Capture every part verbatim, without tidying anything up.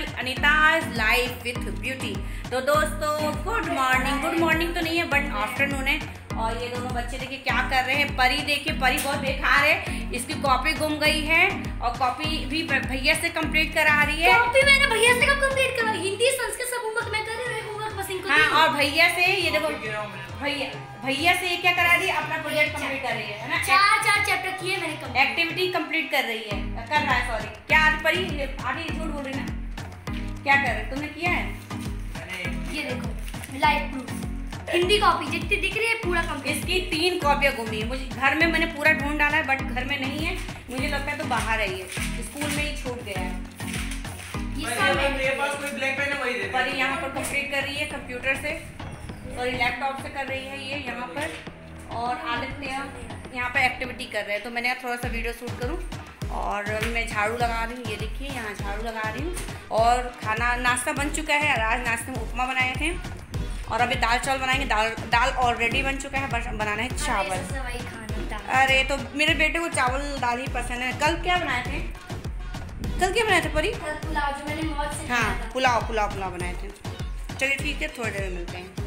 अनीताज life with beauty. तो दोस्तों good morning, good morning तो नहीं है बट आफ्टरनून है। और ये दोनों बच्चे देखिए क्या कर रहे हैं। परी देखिए, परी बहुत बेकार है, इसकी कॉपी गुम गई है और कॉपी भी भैया से कंप्लीट करा रही है। कॉपी मैंने भैया से कब कंप्लीट करा? हिंदी संस्कृत सब होमवर्क मैं कर रही हूं, होमवर्क बस इनको। हाँ, और भैया से ये देखो, भैया भैया से ये क्या करा रही है, अपना प्रोजेक्ट कंप्लीट कर रही है ना। चार चार चैप्टर किए मैंने कंप्लीट, एक्टिविटी कंप्लीट कर रही है, कर रहा है सॉरी। क्या आज परी आधी झूठ बोल रही ना, क्या कर रहे तुमने किया है? ये देखो लाइव प्रूफ हिंदी कॉपी जितनी दिख रही है पूरा कंप्लीट। इसकी तीन कॉपियाँ गुमी है। मुझे घर में मैंने पूरा ढूंढ डाला है बट घर में नहीं है, मुझे लगता है तो बाहर है, ये स्कूल में ही छूट गया है। ये सब मेरे पास कोई ब्लैक पेन है वही दे। परी यहाँ पर कंप्लीट कर रही है कंप्यूटर से, सॉरी लैपटॉप से कर रही है ये यहाँ पर। और आदित्य यहाँ पर एक्टिविटी कर रहे हैं, तो मैंने थोड़ा सा वीडियो शूट करूँ। और अभी मैं झाड़ू लगा रही हूँ, ये देखिए यहाँ झाड़ू लगा रही हूँ। और खाना नाश्ता बन चुका है, आज नाश्ते में उपमा बनाए थे और अभी दाल चावल बनाएंगे। दाल दाल ऑलरेडी बन चुका है, बस बनाना है चावल। अरे तो मेरे बेटे को चावल दाल ही पसंद है। कल क्या बनाए थे, कल क्या बनाए थे परी? पुलाव जो मैंने मौज से हाँ पुलाव पुलाव पुलाव बनाए थे। चलिए ठीक है, थोड़ी देर में मिलते हैं।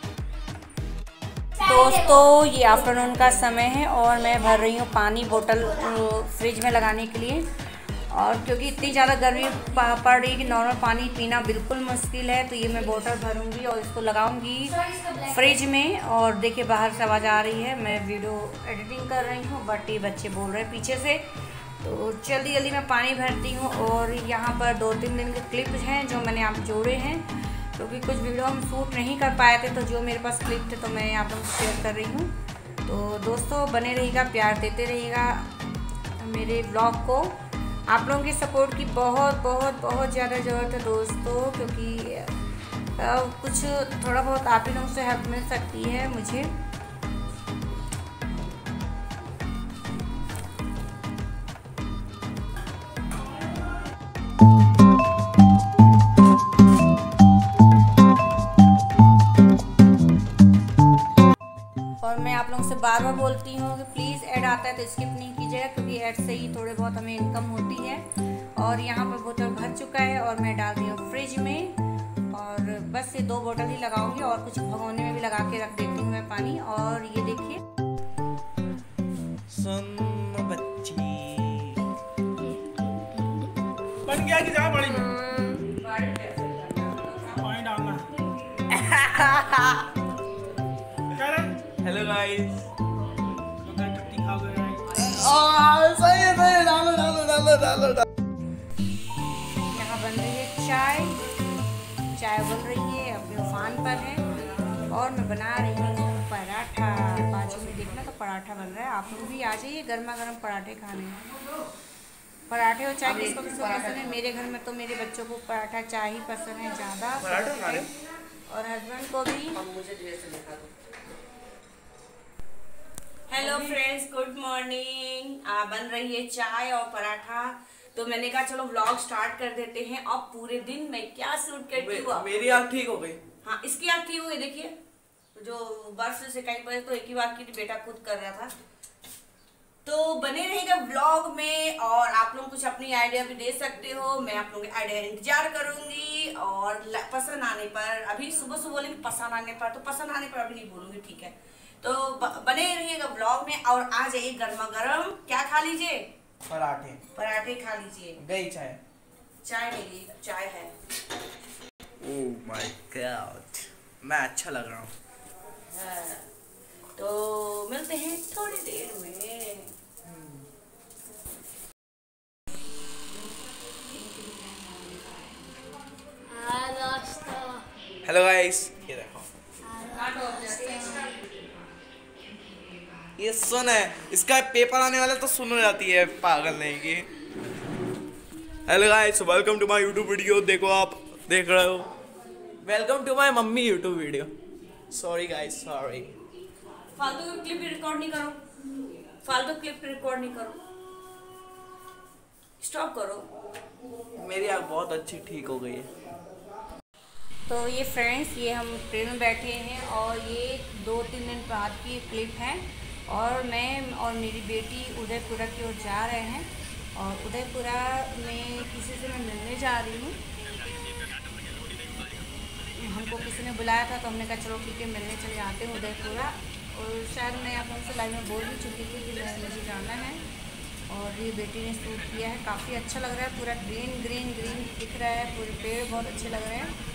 दोस्तों ये आफ्टरनून का समय है और मैं भर रही हूँ पानी बोतल फ्रिज में लगाने के लिए। और क्योंकि इतनी ज़्यादा गर्मी पड़ रही है कि नॉर्मल पानी पीना बिल्कुल मुश्किल है, तो ये मैं बोतल भरूंगी और इसको लगाऊंगी फ्रिज में। और देखिए बाहर से आवाज़ आ रही है, मैं वीडियो एडिटिंग कर रही हूँ बट ये बच्चे बोल रहे हैं पीछे से, तो जल्दी जल्दी मैं पानी भरती हूँ। और यहाँ पर दो तीन दिन के क्लिप हैं जो मैंने आप जोड़े हैं, क्योंकि कुछ वीडियो हम शूट नहीं कर पाए थे, तो जो मेरे पास क्लिप थे तो मैं आप लोगों को शेयर कर रही हूँ। तो दोस्तों बने रहिएगा, प्यार देते रहिएगा मेरे ब्लॉग को। आप लोगों की सपोर्ट की बहुत बहुत बहुत ज़्यादा ज़रूरत है दोस्तों, क्योंकि कुछ थोड़ा बहुत आप ही लोगों से हेल्प मिल सकती है मुझे। और मैं आप लोगों से बार बार बोलती हूँ कि प्लीज़ ऐड आता है तो स्किप नहीं कीजिएगा, क्योंकि ऐड से ही थोड़े बहुत हमें इनकम होती है। और यहाँ पर बोतल भर चुका है और मैं डाल रही हूँ फ्रिज में। और बस ये दो बोतल ही लगाऊंगी और कुछ भगोने में भी लगा के रख देती हूँ मैं पानी। और ये देखिए सुन बच्ची बन गया कि जहाँ बड़ी में पानी डालना। हेलो गाइस, टट्टी खा गए गाइस। सही है सही है, डालो डालो डालो डालो डालो। यहाँ बन रही है चाय, चाय बन रही है अपने उफान पर है। और मैं बना रही हूँ पराठा, बाजू में देखना तो पराठा बन रहा है। आप लोग भी आ जाइए गर्मा गर्म पराठे खाने। पराठे और चाय किसको किसको पसंद है? मेरे घर में तो मेरे बच्चों को पराठा चाय ही पसंद है ज़्यादा, और हस्बैंड को भी। Hello friends, good morning. बन रही है चाय और पराठा, तो मैंने कहा चलो व्लॉग स्टार्ट कर देते हैं। अब पूरे दिन मैं क्या शूट करती हूँ। मेरी आँख ठीक हो गई। हाँ इसकी आँख ठीक हो गई, देखिए जो बर्फ से कहीं पर तो एक ही बार की बेटा खुद कर रहा था। तो बने रहेगा व्लॉग में और आप लोग कुछ अपनी आइडिया भी दे सकते हो, मैं आप लोगों के आइडिया इंतजार करूंगी। और पसंद आने पर, अभी सुबह सुबह बोलेंगे पसंद आने पर, तो पसंद आने पर अभी नहीं बोलूंगी, ठीक है? तो बने रहिएगा ब्लॉग में और आ जाइए गर्मा गर्म। क्या खा लीजिए? पराठे पराठे खा लीजिए। गई चाय, चाय मेरी चाय है। ओह माय गॉड, मैं अच्छा लग रहा हूँ। हाँ, तो मिलते हैं थोड़ी देर में। हेलो गाइस, ये देखो ये सुन है, इसका पेपर आने वाला तो सुन हो जाती है, पागल नहीं की। Hello guys, welcome to my YouTube video. देखो आप देख रहे हो, welcome to my mummy YouTube video. Sorry guys, sorry. फालतू की क्लिप रिकॉर्ड नहीं करो, फालतू क्लिप रिकॉर्ड नहीं करो, स्टॉप करो। मेरी आँख बहुत अच्छी ठीक हो गई है। तो ये फ्रेंड्स, ये हम ट्रेन में बैठे हैं और ये दो तीन दिन बाद की क्लिप है। और मैं और मेरी बेटी उदयपुरा की ओर जा रहे हैं और उदयपुरा में किसी से मैं मिलने जा रही हूँ। हमको किसी ने बुलाया था तो हमने कहा चलो ठीक है मिलने चले जाते हैं उदयपुरा। और शायद मैं आप उनसे लाइव में बोल भी चुकी थी कि मुझे जाना है। और ये बेटी ने शूट किया है, काफ़ी अच्छा लग रहा है, पूरा ग्रीन ग्रीन ग्रीन दिख रहा है, पूरे पेड़ बहुत अच्छे लग रहे हैं।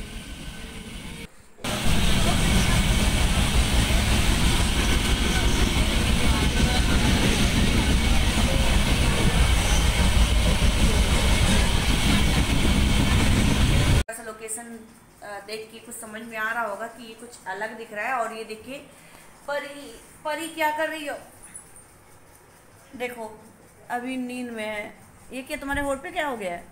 लोकेशन देख के कुछ समझ में आ रहा होगा कि ये कुछ अलग दिख रहा है। और ये देखिए परी परी क्या कर रही हो, देखो अभी नींद में है। ये क्या तुम्हारे होठ पे क्या हो गया है?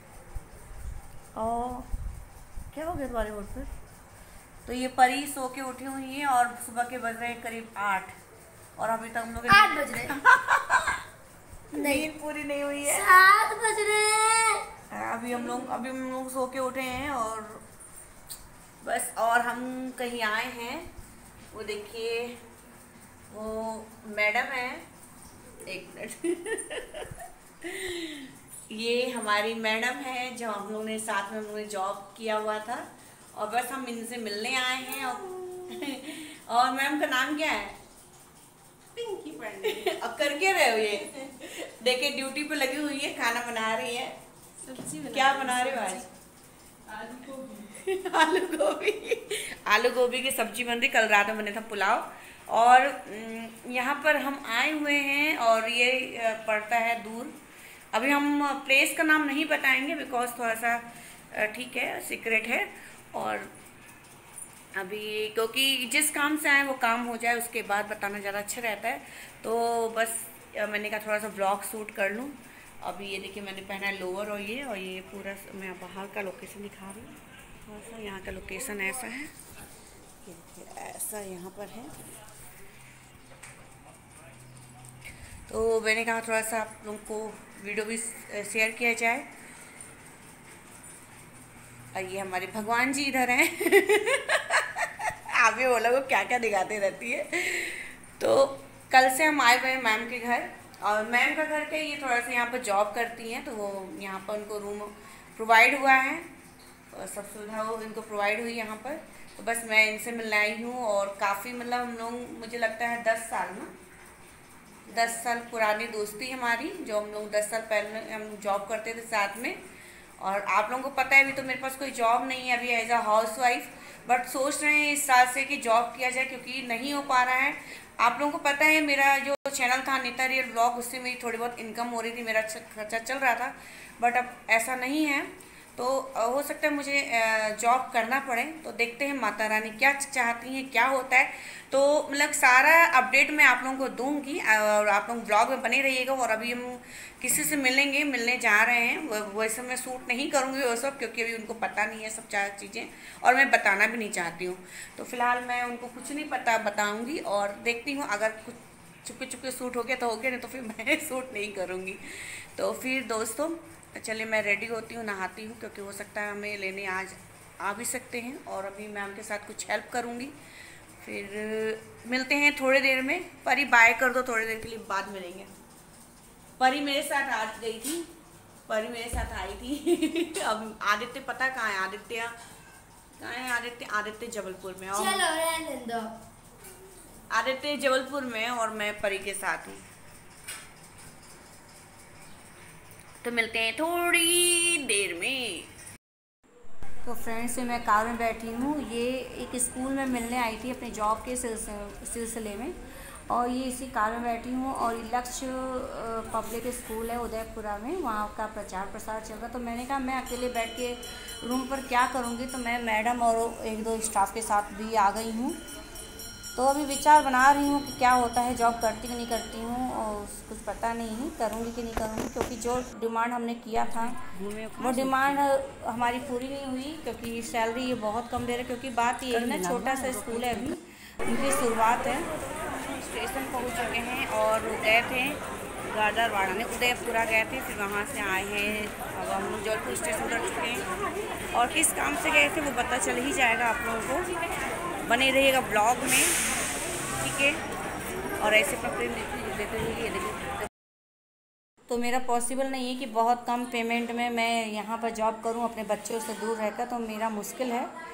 और क्या हो गया तुम्हारे होठ पे? तो ये परी सो के उठी हुई है और सुबह के बज रहे हैं करीब आठ और अभी तक हम लोग आठ बज रहे नींद पूरी नहीं हुई है। सात बज रहे अभी हम लोग अभी हम लोग सो के उठे हैं और बस। और हम कहीं आए हैं, वो देखिए वो मैडम है, एक मिनट ये हमारी मैडम है जो हम लोग ने साथ में हम लोग ने जॉब किया हुआ था और बस हम इनसे मिलने आए हैं। और, और मैम का नाम क्या है? पिंकी पांडे। अब कर क्या रहे हो ये? देखिए ड्यूटी पे लगी हुई है, खाना बना रही है। क्या बना रहे हो आज? आलू गोभी। आलू गोभी आलू गोभी की सब्जी बन रही, कल रात में बने था पुलाव। और यहाँ पर हम आए हुए हैं और ये पड़ता है दूर। अभी हम प्लेस का नाम नहीं बताएंगे बिकॉज थोड़ा सा ठीक है सीक्रेट है। और अभी क्योंकि जिस काम से आए वो काम हो जाए उसके बाद बताना ज़्यादा अच्छा रहता है। तो बस मैंने कहा थोड़ा सा ब्लॉग शूट कर लूँ। अभी ये देखिए मैंने पहना है लोअर और ये और ये पूरा मैं बाहर का लोकेशन दिखा रही हूँ। थोड़ा सा यहाँ का लोकेशन ऐसा है, ये देखिए ऐसा यहाँ पर है। तो मैंने कहा थोड़ा सा आप लोगों को वीडियो भी शेयर किया जाए। और ये हमारे भगवान जी इधर हैं आप भी बोलो वो क्या क्या दिखाते रहती है। तो कल से हम आए हुए हैं मैम के घर और मैम का घर के ये थोड़ा सा यहाँ पर जॉब करती हैं तो वो यहाँ पर उनको रूम प्रोवाइड हुआ है और सब सुविधा वो इनको प्रोवाइड हुई यहाँ पर। तो बस मैं इनसे मिलने आई हूँ और काफ़ी मतलब हम लोग मुझे लगता है दस साल ना दस साल पुरानी दोस्ती हमारी, जो हम लोग दस साल पहले हम जॉब करते थे साथ में। और आप लोगों को पता है अभी तो मेरे पास कोई जॉब नहीं है अभी as a housewife, but सोच रहे हैं इस साल से कि जॉब किया जाए क्योंकि नहीं हो पा रहा है। आप लोगों को पता है मेरा जो चैनल था नीता रियल ब्लॉग, उससे मेरी थोड़ी बहुत इनकम हो रही थी, मेरा खर्चा चल रहा था। बट अब ऐसा नहीं है तो हो सकता है मुझे जॉब करना पड़े। तो देखते हैं माता रानी क्या चाहती हैं, क्या होता है। तो मतलब सारा अपडेट मैं आप लोगों को दूंगी और आप लोग ब्लॉग में बने रहिएगा। और अभी हम किसी से मिलेंगे, मिलने जा रहे हैं, वैसे मैं शूट नहीं करूँगी वो सब क्योंकि अभी उनको पता नहीं है सब चार चीज़ें और मैं बताना भी नहीं चाहती हूँ। तो फिलहाल मैं उनको कुछ नहीं पता बताऊँगी और देखती हूँ अगर कुछ चुपके चुपके शूट हो गया तो हो गया, नहीं तो फिर मैं शूट नहीं करूँगी। तो फिर दोस्तों चलिए मैं रेडी होती हूँ, नहाती हूँ क्योंकि हो सकता है हमें लेने आज आ भी सकते हैं। और अभी मैम के साथ कुछ हेल्प करूँगी। फिर मिलते हैं थोड़ी देर में। परी बाय कर दो, थोड़ी देर के लिए बाद मिलेंगे। परी मेरे साथ आज गई थी, परी मेरे साथ आई थी अब आदित्य पता कहाँ है? आदित्य कहाँ है? आदित्य आदित्य जबलपुर में। और चलो रहने दो। आदित्य जबलपुर में और मैं परी के साथ हूँ। तो मिलते हैं थोड़ी देर में। तो फ्रेंड्स से मैं कार में बैठी हूँ। ये एक स्कूल में मिलने आई थी अपने जॉब के सिलसिले में और ये इसी कार में बैठी हूँ। और ये लक्ष्य पब्लिक स्कूल है उदयपुरा में, वहाँ का प्रचार प्रसार चल रहा। तो मैंने कहा मैं अकेले बैठ के रूम पर क्या करूँगी, तो मैं मैडम और एक दो स्टाफ के साथ भी आ गई हूँ। तो अभी विचार बना रही हूँ कि क्या होता है, जॉब करती कि नहीं करती हूँ और कुछ पता नहीं है करूँगी कि नहीं करूँगी। क्योंकि जो डिमांड हमने किया था वो डिमांड हमारी पूरी नहीं हुई क्योंकि सैलरी ये बहुत कम दे रहे। क्योंकि बात ये है ना, छोटा सा स्कूल है, अभी उनकी शुरुआत है। स्टेशन पहुँच चुके हैं और गए थे गाडरवाड़ा में, उदयपुरा गए थे, फिर वहाँ से आए हैं। अब हम लोग जबलपुर स्टेशन उतर चुके हैं और किस काम से गए थे वो पता चल ही जाएगा आप लोगों को। बने रहिएगा ब्लॉग में, ठीक है। और ऐसे अपना प्रेम देते देते रहिए। देखो तो मेरा पॉसिबल नहीं है कि बहुत कम पेमेंट में मैं यहाँ पर जॉब करूँ अपने बच्चों से दूर रहकर, तो मेरा मुश्किल है।